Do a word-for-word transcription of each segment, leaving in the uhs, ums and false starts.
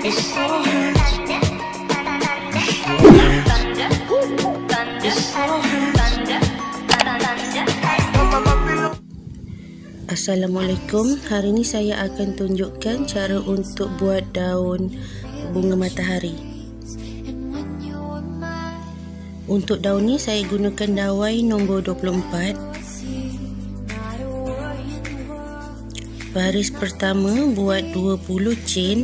Assalamualaikum. Hari ini saya akan tunjukkan cara untuk buat daun bunga matahari. Untuk daun ni saya gunakan dawai nombor dua puluh empat. Baris pertama buat dua puluh chain.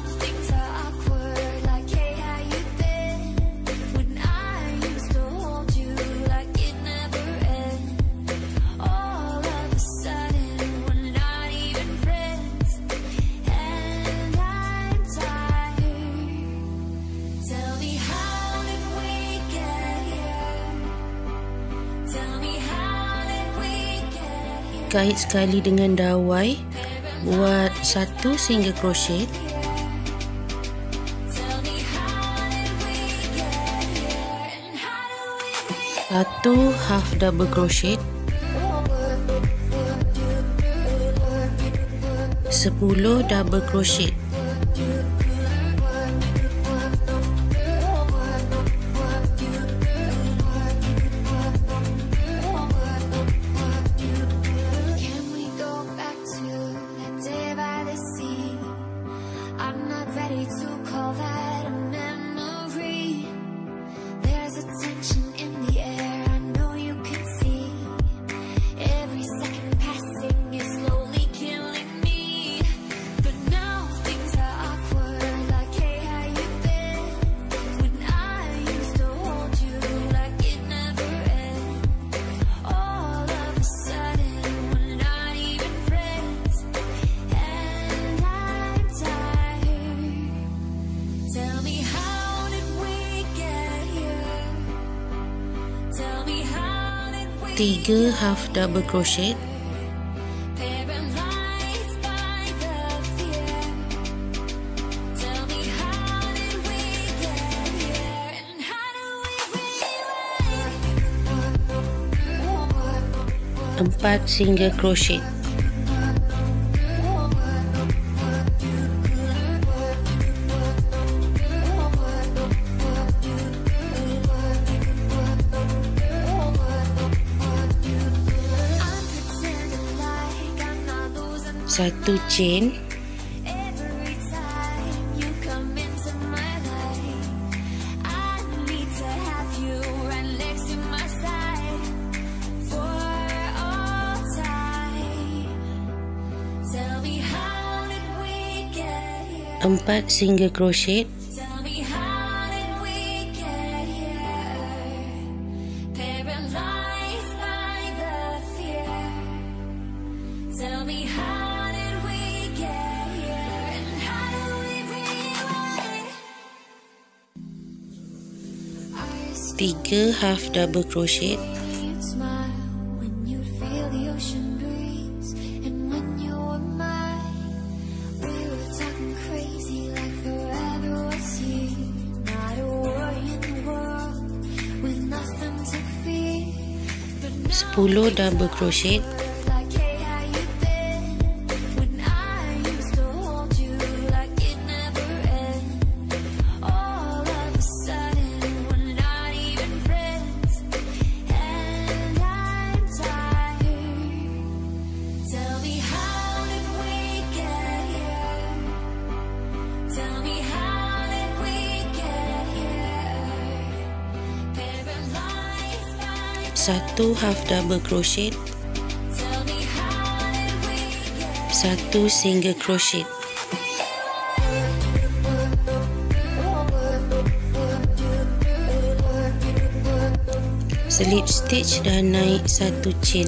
Kait sekali dengan dawai, buat satu single crochet, satu half double crochet, sepuluh double crochet, tiga half double crochet, empat single crochet, satu chain, empat single crochet, tiga half double crochet, sepuluh double crochet, satu half double crochet, satu single crochet, slip stitch dan naik satu chain.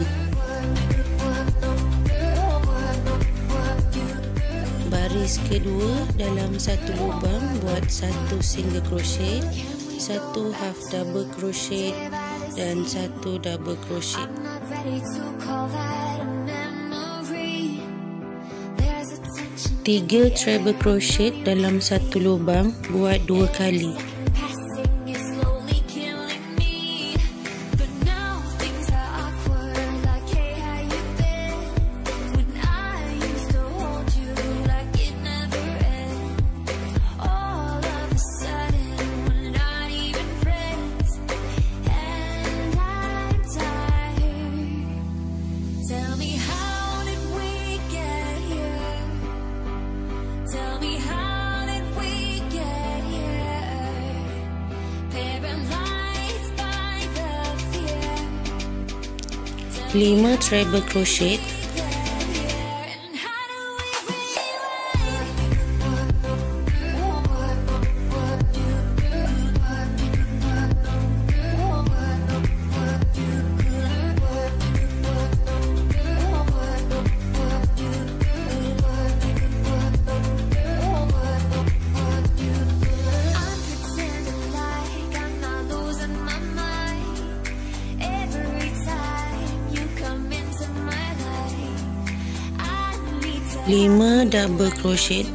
Baris kedua dalam satu lubang buat satu single crochet, satu half double crochet dan satu double crochet. Tiga treble crochet dalam satu lubang, buat dua kali. Oh lima treble crochet, lima double crochet,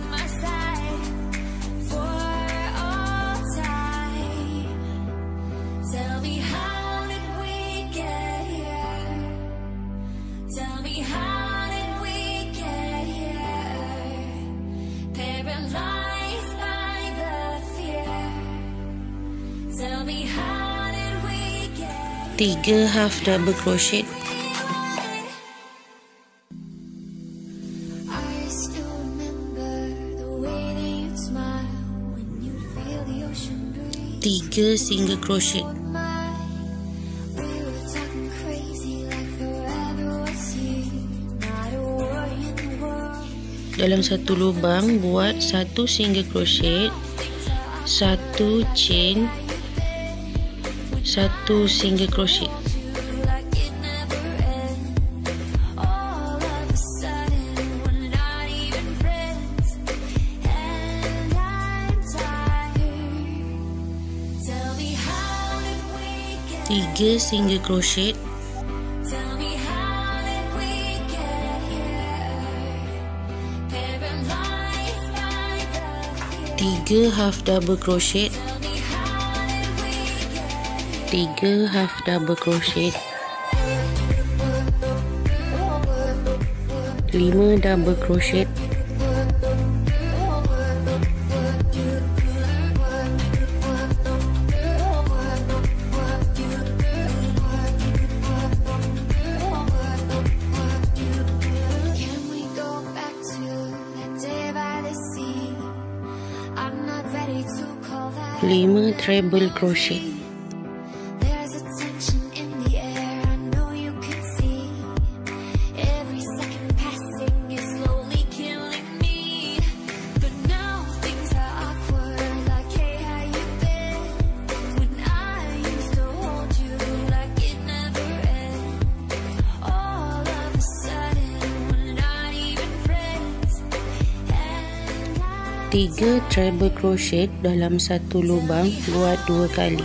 tiga half double crochet, tiga single crochet, dalam satu lubang buat satu single crochet, satu chain, satu single crochet. Tiga single crochet, tiga half double crochet, tiga half double crochet, lima double crochet, lima treble crochet, tiga treble crochet dalam satu lubang, buat dua kali.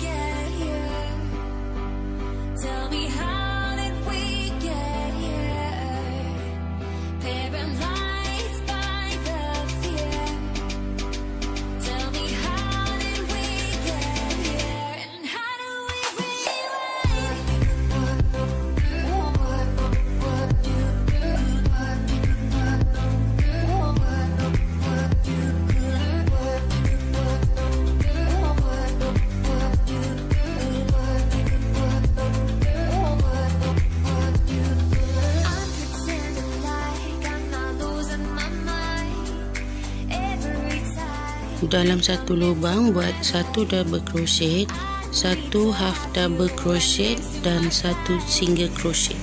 Dalam satu lubang buat satu double crochet, satu half double crochet dan satu single crochet.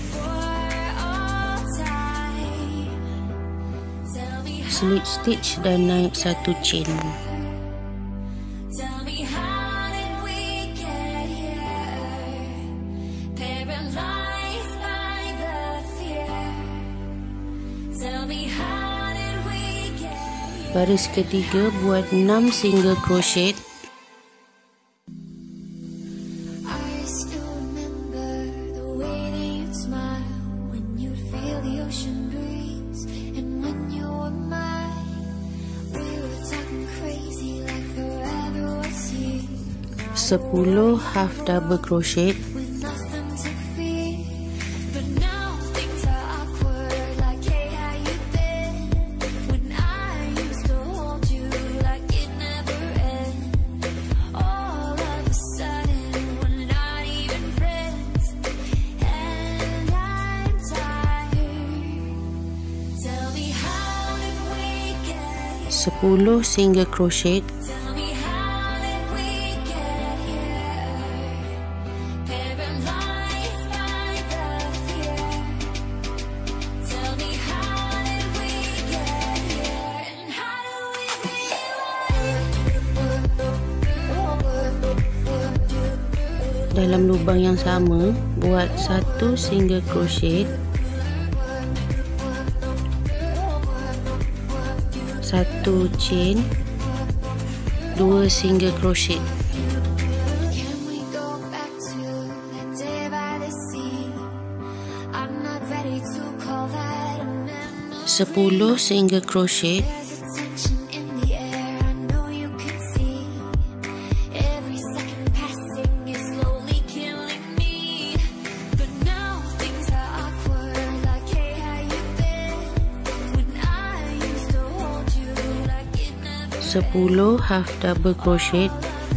Slip stitch dan naik satu chain. Baris ketiga buat enam single crochet, sepuluh half double crochet, sepuluh single crochet, dalam lubang yang sama, buat satu single crochet, satu chain, dua single crochet. Sepuluh single crochet, sepuluh half double crochet,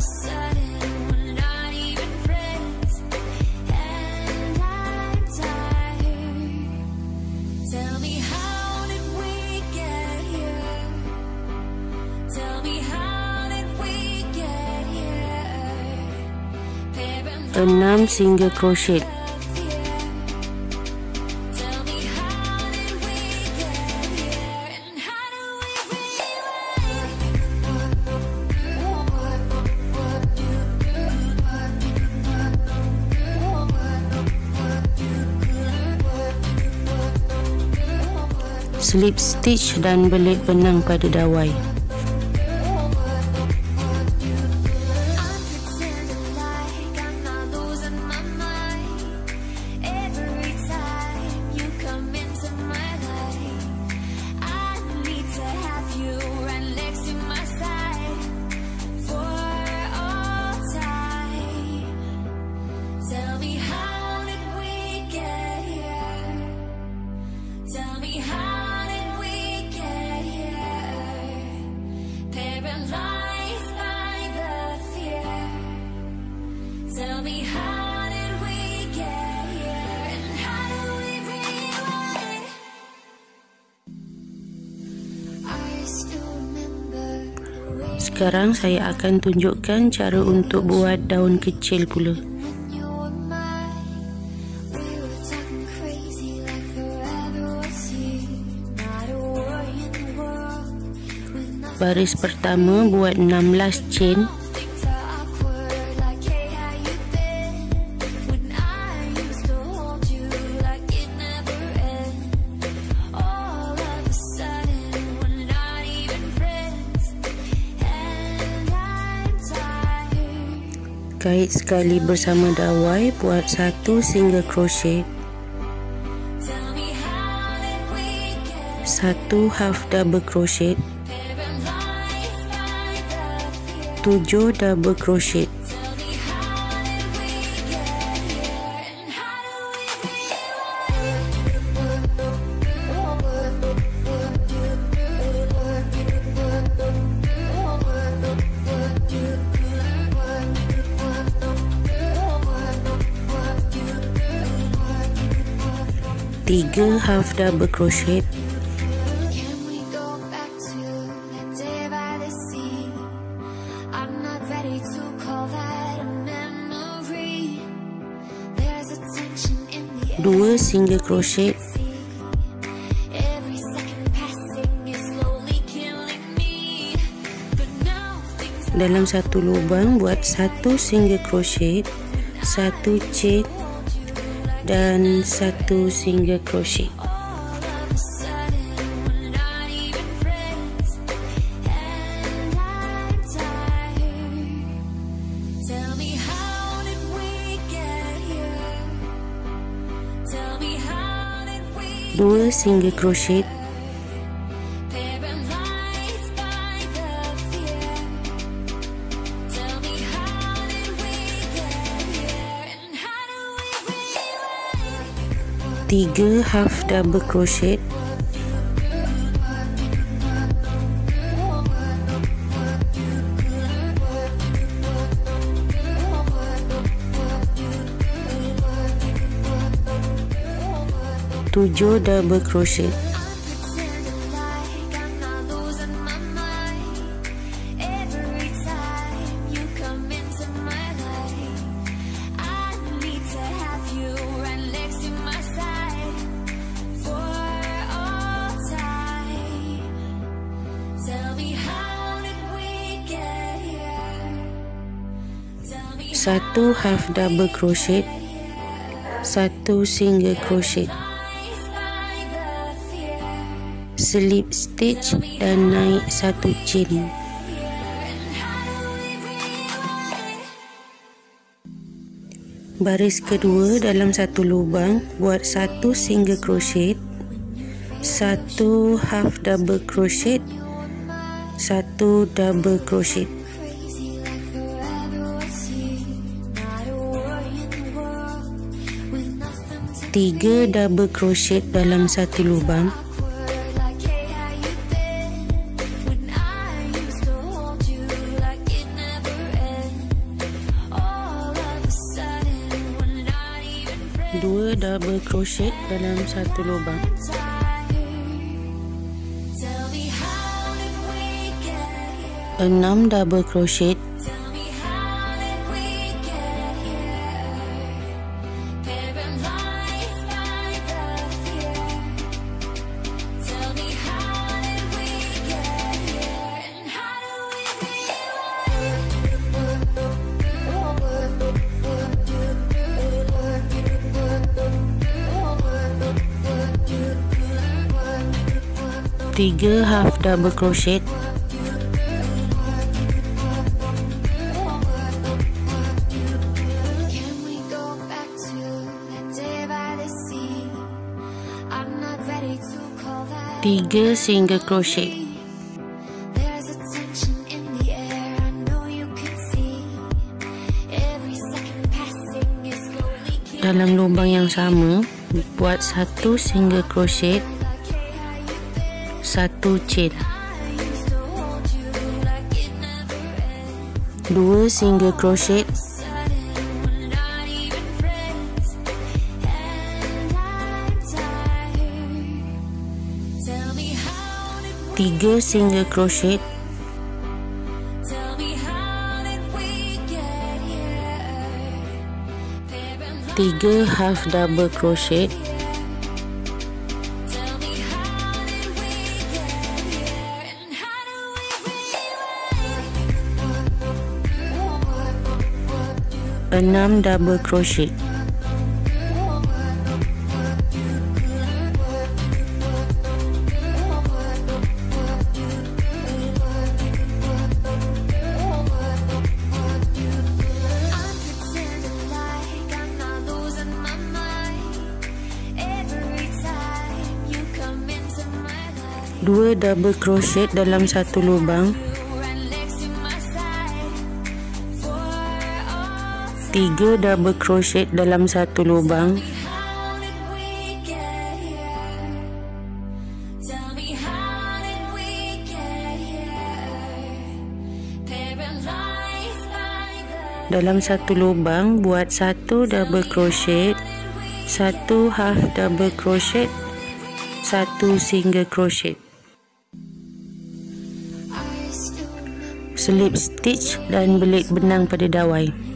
enam single crochet, slip stitch dan belit benang pada dawai. Sekarang saya akan tunjukkan cara untuk buat daun kecil pula. Baris pertama buat enam belas chain. Kait sekali bersama dawai, buat satu single crochet, satu half double crochet, tujuh double crochet, tiga half double crochet, dua single crochet, dalam satu lubang buat satu single crochet, satu chain dan satu single crochet. Dua single crochet, tiga half double crochet, tujuh double crochet, satu half double crochet, satu single crochet, slip stitch dan naik satu chain. Baris kedua dalam satu lubang buat satu single crochet, satu half double crochet, satu double crochet. Tiga double crochet dalam satu lubang. Dua double crochet dalam satu lubang. Enam double crochet. Tiga half double crochet. Tiga single crochet. Dalam lubang yang sama, buat satu single crochet, satu chain, dua single crochet, tiga single crochet, tiga half double crochet, enam double crochet. Dua double crochet dalam satu lubang. Tiga double crochet dalam satu lubang. Dalam satu lubang buat satu double crochet, satu half double crochet, satu single crochet. Slip stitch dan belit benang pada dawai.